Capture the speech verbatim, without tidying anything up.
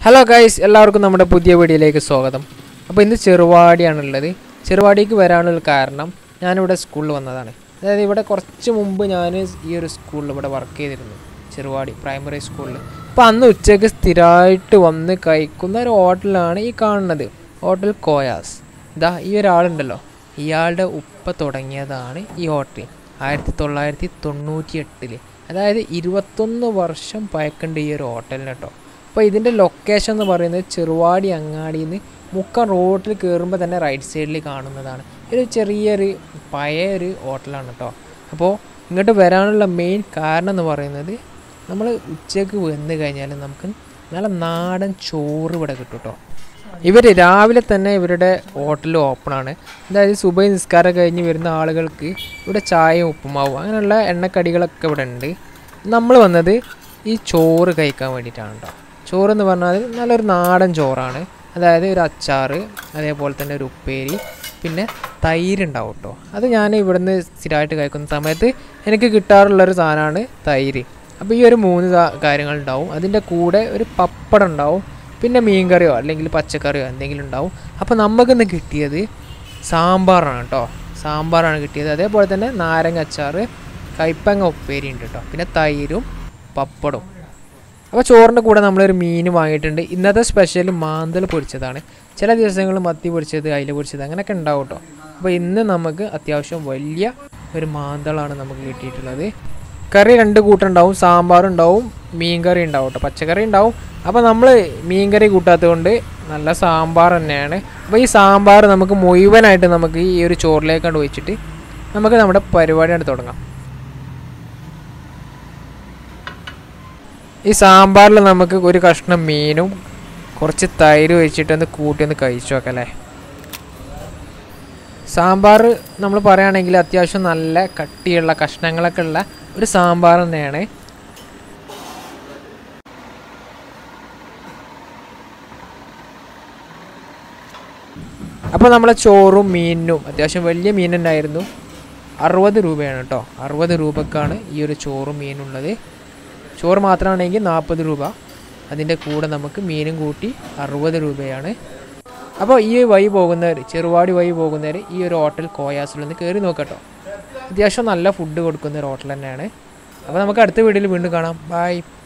Hello guys, എല്ലാവർക്കും നമ്മുടെ പുതിയ വീഡിയോയിലേക്ക് സ്വാഗതം. അപ്പോൾ ഇന്ന് ചെറുവാടിയാണുള്ളത്. ചെറുവാടിക്ക് വരാനുള്ള കാരണം ഞാനിവിടെ സ്കൂളിൽ വന്നതാണ്. അതായത് ഇവിടെ കുറച്ച് മുമ്പ് ഞാൻ ഈ ഒരു സ്കൂളിൽ ഇവിടെ വർക്ക് ചെയ്തിരുന്നു, ചെറുവാടി പ്രൈമറി സ്കൂളിൽ. അപ്പോൾ അന്ന് ഉച്ചയ്ക്ക് സ്ഥിരമായിട്ട് വന്ന് കഴിക്കുന്ന ഒരു ഹോട്ടലാണ് ഈ കാണുന്നത്, ഹോട്ടൽ കോയാസ്. ഇതാ ഈ ഒരാളുണ്ടല്ലോ, ഇയാളുടെ ഉപ്പ തുടങ്ങിയതാണ് ഈ ഹോട്ടൽ ആയിരത്തി തൊള്ളായിരത്തി തൊണ്ണൂറ്റി എട്ടിൽ. അതായത് ഇരുപത്തൊന്ന് വർഷം പഴക്കണ്ട് ഈ ഒരു ഹോട്ടലിന് കേട്ടോ. അപ്പോൾ ഇതിൻ്റെ ലൊക്കേഷൻ എന്ന് പറയുന്നത് ചെറുവാടി അങ്ങാടിയിൽ നിന്ന് മുക്കം റോഡിൽ കയറുമ്പോൾ തന്നെ റൈറ്റ് സൈഡിൽ കാണുന്നതാണ്. ഒരു ചെറിയൊരു പഴയ ഒരു ഹോട്ടലാണ് കേട്ടോ. അപ്പോൾ ഇങ്ങോട്ട് വരാനുള്ള മെയിൻ കാരണം എന്ന് പറയുന്നത്, നമ്മൾ ഉച്ചയ്ക്ക് വന്നു കഴിഞ്ഞാൽ നമുക്ക് നല്ല നാടൻ ചോറ് ഇവിടെ കിട്ടും കേട്ടോ. ഇവർ രാവിലെ തന്നെ ഇവരുടെ ഹോട്ടൽ ഓപ്പണാണ്. അതായത് സുബഹി നിസ്കാരം കഴിഞ്ഞ് വരുന്ന ആളുകൾക്ക് ഇവിടെ ചായയും ഉപ്പുമാവും അങ്ങനെയുള്ള എണ്ണക്കടികളൊക്കെ ഇവിടെ ഉണ്ട്. നമ്മൾ വന്നത് ഈ ചോറ് കഴിക്കാൻ വേണ്ടിയിട്ടാണ് കേട്ടോ. ചോറെന്ന് പറഞ്ഞാൽ നല്ലൊരു നാടൻ ചോറാണ്. അതായത് ഒരു അച്ചാറ്, അതേപോലെ തന്നെ ഒരു ഉപ്പേരി, പിന്നെ തൈര് ഉണ്ടാവും കേട്ടോ. അത് ഞാൻ ഇവിടുന്ന് സ്ഥിരമായിട്ട് കഴിക്കുന്ന സമയത്ത് എനിക്ക് കിട്ടാറുള്ളൊരു സാധനമാണ് തൈര്. അപ്പോൾ ഈ ഒരു മൂന്ന് കാര്യങ്ങളുണ്ടാവും. അതിൻ്റെ കൂടെ ഒരു പപ്പടം ഉണ്ടാവും, പിന്നെ മീൻകറിയോ അല്ലെങ്കിൽ പച്ചക്കറിയോ എന്തെങ്കിലും ഉണ്ടാവും. അപ്പോൾ നമുക്കിന്ന് കിട്ടിയത് സാമ്പാറാണ് കേട്ടോ. സാമ്പാറാണ് കിട്ടിയത്. അതേപോലെ തന്നെ നാരങ്ങ അച്ചാറ്, കയ്പ്പങ്ങ ഉപ്പേരി ഉണ്ട് കേട്ടോ, പിന്നെ തൈരും പപ്പടവും. അപ്പോൾ ചോറിൻ്റെ കൂടെ നമ്മളൊരു മീൻ വാങ്ങിയിട്ടുണ്ട്. ഇന്നത്തെ സ്പെഷ്യൽ മാന്തൽ പൊരിച്ചതാണ്. ചില ദിവസങ്ങളിൽ മത്തി പൊരിച്ചത്, അയില പൊരിച്ചത് അങ്ങനെയൊക്കെ ഉണ്ടാവും കേട്ടോ. അപ്പോൾ ഇന്ന് നമുക്ക് അത്യാവശ്യം വലിയ ഒരു മാന്തളാണ് നമുക്ക് കിട്ടിയിട്ടുള്ളത്. കറി രണ്ട് കൂട്ടുണ്ടാവും, സാമ്പാറുണ്ടാവും, മീൻ കറി ഉണ്ടാവും കേട്ടോ, പച്ചക്കറി ഉണ്ടാവും. അപ്പോൾ നമ്മൾ മീൻ കറി കൂട്ടാത്തത് കൊണ്ട് നല്ല സാമ്പാർ തന്നെയാണ്. അപ്പോൾ ഈ സാമ്പാർ നമുക്ക് മുഴുവനായിട്ട് നമുക്ക് ഈ ഒരു ചോറിലേക്കാണ്ട് ഒഴിച്ചിട്ട് നമുക്ക് നമ്മുടെ പരിപാടിയാണ് തുടങ്ങാം. ഈ സാമ്പാറിൽ നമുക്ക് ഒരു കഷ്ണം മീനും കുറച്ച് തൈര് ഒഴിച്ചിട്ടൊന്ന് കൂട്ടി ഒന്ന് കഴിച്ചു നോക്കാം അല്ലേ. സാമ്പാർ നമ്മൾ പറയുകയാണെങ്കിൽ അത്യാവശ്യം നല്ല കട്ടിയുള്ള കഷ്ണങ്ങളൊക്കെ ഉള്ള ഒരു സാമ്പാർ തന്നെയാണ്. അപ്പോൾ നമ്മളെ ചോറും മീനും അത്യാവശ്യം വലിയ മീനുണ്ടായിരുന്നു. അറുപത് രൂപയാണ് കേട്ടോ. അറുപത് രൂപക്കാണ് ഈ ഒരു ചോറും മീനുള്ളത്. ചോറ് മാത്രമാണെങ്കിൽ നാൽപ്പത് രൂപ, അതിൻ്റെ കൂടെ നമുക്ക് മീനും കൂട്ടി അറുപത് രൂപയാണ്. അപ്പോൾ ഈ വഴി പോകുന്നവർ, ചെറുവാടി വഴി പോകുന്നവർ ഈ ഒരു ഹോട്ടൽ കോയാസിലൊന്ന് കയറി നോക്കട്ടോ. അത്യാവശ്യം നല്ല ഫുഡ് കൊടുക്കുന്ന ഒരു ഹോട്ടൽ തന്നെയാണ്. അപ്പോൾ നമുക്ക് അടുത്ത വീഡിയോയിൽ വീണ്ടും കാണാം. ബൈ.